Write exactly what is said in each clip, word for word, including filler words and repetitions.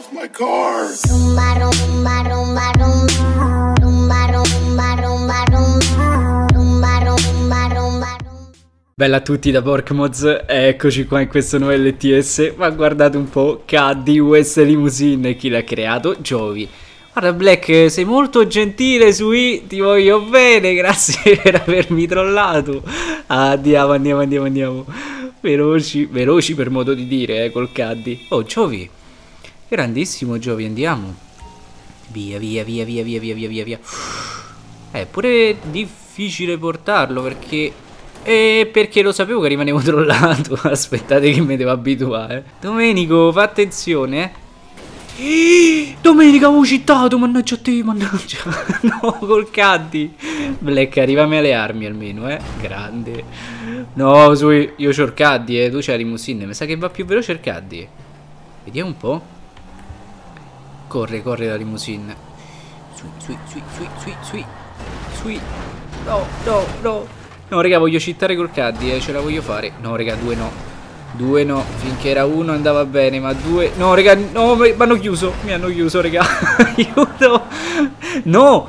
off my car. Rumba, rumba, rumba, rumba. Rumba, rumba, rumba, rumba. Rumba, rumba, rumba. Bella a tutti da Porkmoz, eccoci qua in questo nuovo L T S. Ma guardate un po', Caddy U S Limousine, chi l'ha creato? Giovi. Guarda Black, sei molto gentile su I, ti voglio bene, grazie per avermi trollato. Andiamo, andiamo, andiamo, andiamo. Veloci, veloci per modo di dire, eh, col Caddy. Oh, Giovi, grandissimo Giovi, andiamo. Via, via, via, via, via, via, via, via, via. È pure difficile portarlo perché... E perché lo sapevo che rimanevo trollato. Aspettate che mi devo abituare. Domenico, fa attenzione, eh. Domenica avevo citato, mannaggia a te, mannaggia. No, col Caddy. Black, arrivami alle armi almeno, eh. Grande. No, su, io c'ho il Caddy, eh. Tu c'hai la limousine. Mi sa che va più veloce il Caddy. Vediamo un po'. Corre, corre la limousine. Sui, sui, sui, sui, sui, sui. Sui. No, no, no. No, raga, voglio cittare col Caddy, eh, ce la voglio fare. No, raga, due no. Due no, finché era uno andava bene, ma due... No, raga, no, mi hanno chiuso, mi hanno chiuso, raga. Aiuto. No.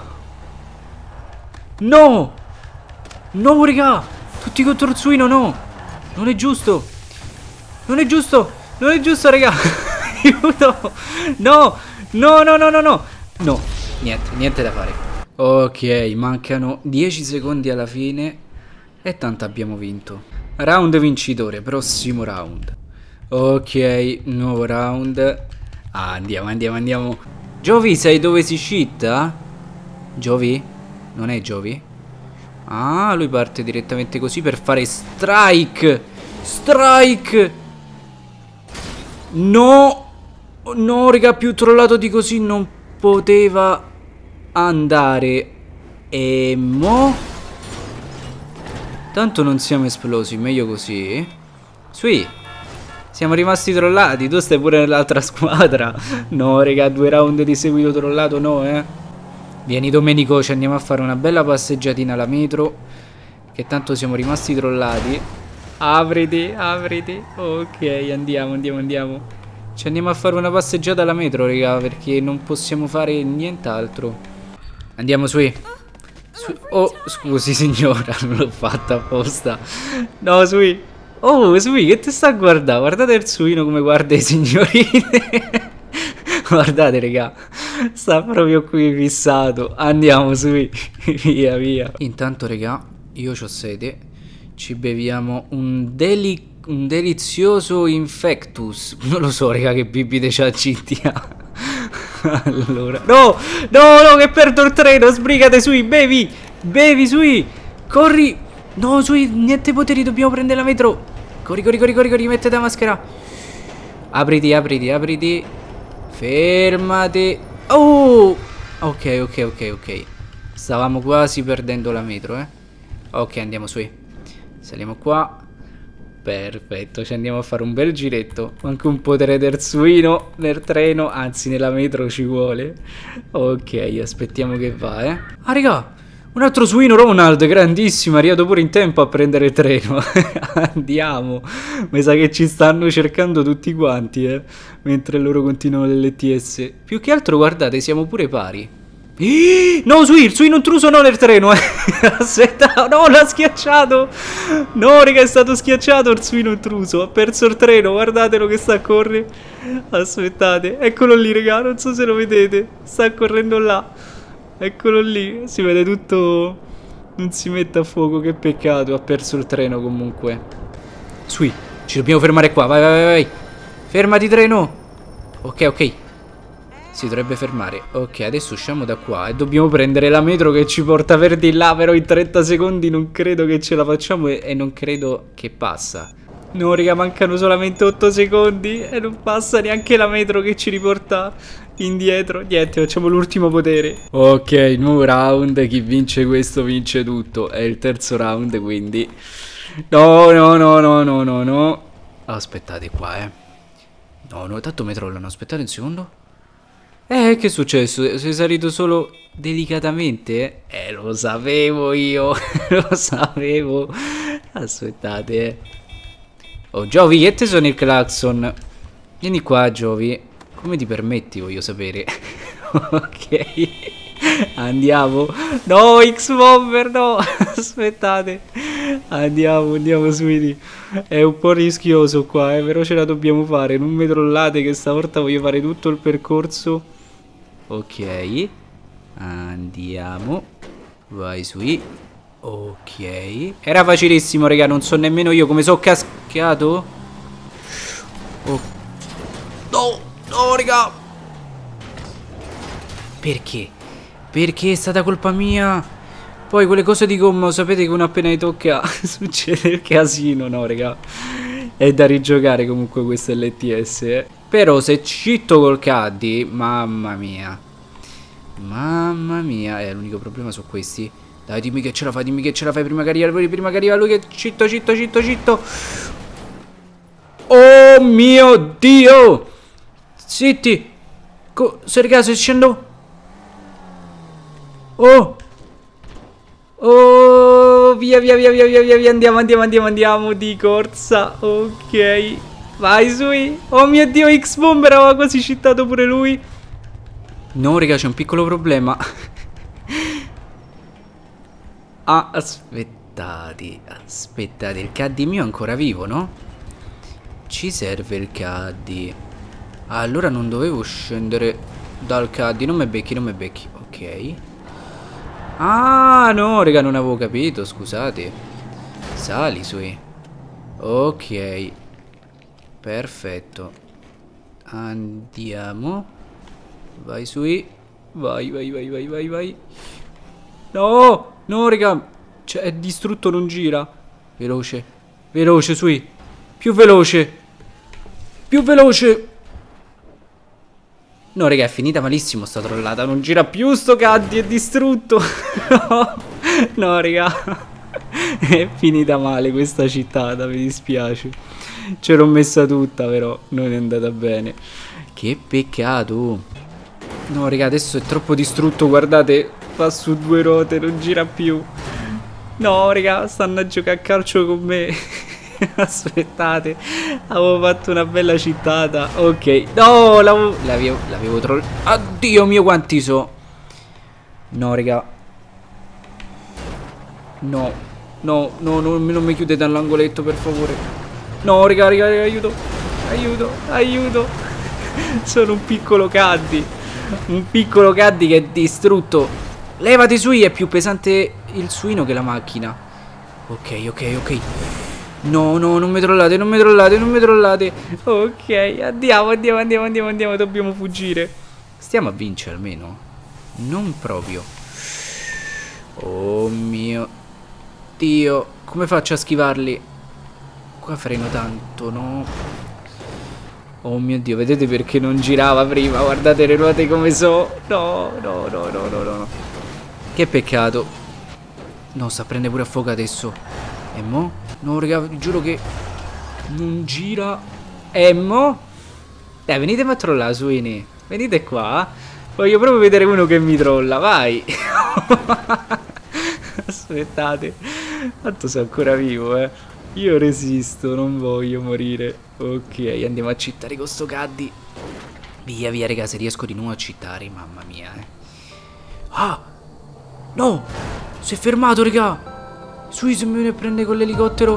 No. No, raga. Tutti contro il suino, no. Non è giusto. Non è giusto. Non è giusto, raga. Aiuto. No. No, no, no, no, no. No, niente, niente da fare. Ok, mancano dieci secondi alla fine. E tanto abbiamo vinto. Round vincitore, prossimo round. Ok, nuovo round. Ah, andiamo, andiamo, andiamo. Giovi, sai dove si scitta? Giovi? Non è Giovi? Ah, lui parte direttamente così per fare strike. Strike. No. No, raga, più trollato di così non poteva andare. E mo... Tanto non siamo esplosi, meglio così. Sui, siamo rimasti trollati. Tu stai pure nell'altra squadra. No, raga, due round di seguito trollato, no, eh. Vieni Domenico, ci andiamo a fare una bella passeggiatina alla metro. Che tanto siamo rimasti trollati. Apriti, apriti. Ok, andiamo, andiamo, andiamo. Ci andiamo a fare una passeggiata alla metro, raga, perché non possiamo fare nient'altro. Andiamo, Sui. Su oh, scusi signora, non l'ho fatta apposta. No, Sui. Oh, Sui, che ti sta a guardare? Guardate il suino come guarda i signorine. Guardate, raga. Sta proprio qui fissato. Andiamo, Sui. Via, via. Intanto, raga, io c'ho sete. Ci beviamo un deli un delizioso infectus. Non lo so, raga, che bibite c'ha G T A. Allora, no, no, no, che perdo il treno. Sbrigate, Sui, bevi, bevi, Sui, corri. No, Sui, niente poteri, dobbiamo prendere la metro. Corri, corri, corri, corri, corri, mettete la maschera. Apriti, apriti, apriti. Fermati. Oh, ok, ok, ok, ok. Stavamo quasi perdendo la metro, eh. Ok, andiamo, Sui. Saliamo qua. Perfetto, ci andiamo a fare un bel giretto. Anche un potere del suino nel treno, anzi nella metro ci vuole. Ok, aspettiamo che va, eh. Ah, raga, un altro suino Ronald, grandissimo, è arrivato pure in tempo a prendere il treno. Andiamo. Mi sa che ci stanno cercando tutti quanti, eh. Mentre loro continuano l'L T S. Più che altro, guardate, siamo pure pari. No, Sui, il suino intruso no nel treno, eh. Aspetta, no, l'ha schiacciato. No, raga, è stato schiacciato il suino intruso. Ha perso il treno, guardatelo che sta a correre. Aspettate, eccolo lì, raga, non so se lo vedete. Sta correndo là. Eccolo lì, si vede tutto. Non si mette a fuoco, che peccato. Ha perso il treno comunque. Sui, ci dobbiamo fermare qua, vai, vai, vai, vai. Fermati, treno. Ok, ok. Si dovrebbe fermare. Ok, adesso usciamo da qua e dobbiamo prendere la metro che ci porta per di là. Però in trenta secondi non credo che ce la facciamo e, e non credo che passa. No, raga, mancano solamente otto secondi e non passa neanche la metro che ci riporta indietro. Niente, facciamo l'ultimo potere. Ok, nuovo round. Chi vince questo vince tutto. È il terzo round, quindi... No, no, no, no, no, no, no. Aspettate qua, eh. No, no, tanto mi trollano. Aspettate un secondo. Eh, che è successo? Sei salito solo delicatamente? Eh, lo sapevo io. Lo sapevo. Aspettate, eh. Oh, Giovi, che te sono il clacson? Vieni qua, Giovi. Come ti permetti, voglio sapere. Ok. Andiamo. No, X-Bomber, no. Aspettate. Andiamo, andiamo, Sweetie. È un po' rischioso qua, eh, però ce la dobbiamo fare. Non mi trollate che stavolta voglio fare tutto il percorso. Ok. Andiamo. Vai, Sweet. Ok. Era facilissimo, raga. Non so nemmeno io come sono cascato. Oh. No, no, raga. Perché? Perché è stata colpa mia. Poi quelle cose di gomma, sapete che non appena li tocca succede il casino, no, raga. È da rigiocare comunque questo L T S, eh. Però se citto col caddy, mamma mia. Mamma mia. Eh, l'unico problema sono questi. Dai, dimmi che ce la fai, dimmi che ce la fai prima che arriva lui, prima che arriva lui, che citto, citto, citto, citto. Oh mio Dio. Zitti. Se raga, se scendo. Oh. Oh, via, via, via, via, via, via, via, andiamo, andiamo, andiamo, andiamo di corsa. Ok. Vai, Sui. Oh mio Dio, X-Bomber aveva quasi cittato pure lui. No, raga, c'è un piccolo problema. Ah, aspettate, aspettate, il caddy mio è ancora vivo, no? Ci serve il caddy. Ah, allora non dovevo scendere dal caddy. Non me becchi, non me becchi. Ok. Ah, no, raga, non avevo capito, scusate. Sali, Sui. Ok. Perfetto. Andiamo. Vai, Sui. Vai, vai, vai, vai, vai, vai. No, no, raga. Cioè, è distrutto, non gira. Veloce. Veloce, Sui. Più veloce. Più veloce. No, raga, è finita malissimo sta trollata. Non gira più sto caddy, è distrutto. No, no, raga. È finita male questa cittata, mi dispiace. Ce l'ho messa tutta, però non è andata bene. Che peccato. No, raga, adesso è troppo distrutto, guardate. Va su due ruote, non gira più. No, raga, stanno a giocare a calcio con me. Aspettate, avevo fatto una bella cittata. Ok, no, l'avevo l'avevo trollato. Addio mio, quanti so. No, raga. No, no, no, no, non mi chiudete all'angoletto, per favore. No, raga, raga, raga, aiuto. Aiuto, aiuto. Sono un piccolo caddy. Un piccolo caddy che è distrutto. Levati, Sui, è più pesante il suino che la macchina. Ok, ok, ok. No, no, non mi trollate, non mi trollate, non mi trollate. Ok, andiamo, andiamo, andiamo, andiamo, andiamo. Dobbiamo fuggire. Stiamo a vincere almeno. Non proprio. Oh mio Dio. Come faccio a schivarli? Qua freno tanto, no? Oh mio Dio, vedete perché non girava prima? Guardate le ruote come so. No, no, no, no, no, no. Che peccato. No, sta a prendere pure a fuoco adesso. E mo? No, raga, vi giuro che non gira. E mo? Dai, venitemi a trollare, Suini. Venite qua. Voglio proprio vedere uno che mi trolla, vai. Aspettate. Tanto sono ancora vivo, eh. Io resisto, non voglio morire. Ok, andiamo a cittare con sto caddy. Via, via, raga, se riesco di nuovo a cittare, mamma mia, eh. Ah! No! Si è fermato, raga! Sui, se mi viene a prendere con l'elicottero.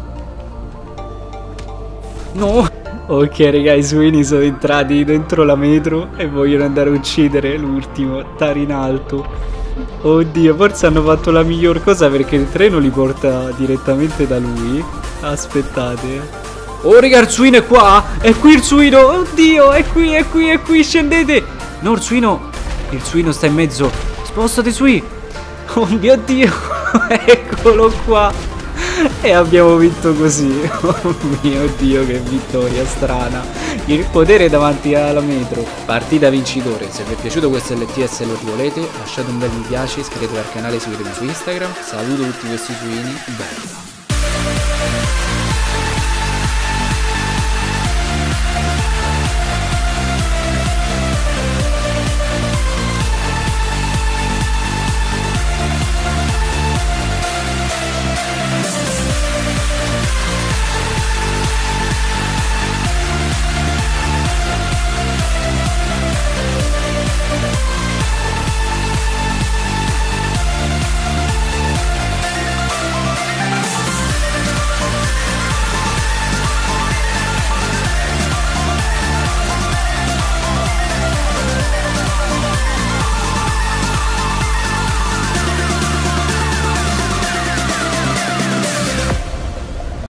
No. Ok, raga, i suini sono entrati dentro la metro e vogliono andare a uccidere l'ultimo. Tari in alto. Oddio, forse hanno fatto la miglior cosa perché il treno li porta direttamente da lui. Aspettate. Oh, raga, il suino è qua. È qui il suino. Oddio, è qui, è qui, è qui. Scendete. No, il suino. Il suino sta in mezzo. Spostate, Sui. Oh mio Dio. Eccolo qua. E abbiamo vinto così. Oh mio Dio, che vittoria strana. Il potere davanti alla metro. Partita vincitore. Se vi è piaciuto questo L T S e lo volete, lasciate un bel mi piace, iscrivetevi al canale, seguitemi su Instagram. Saluto tutti questi suini. Bella.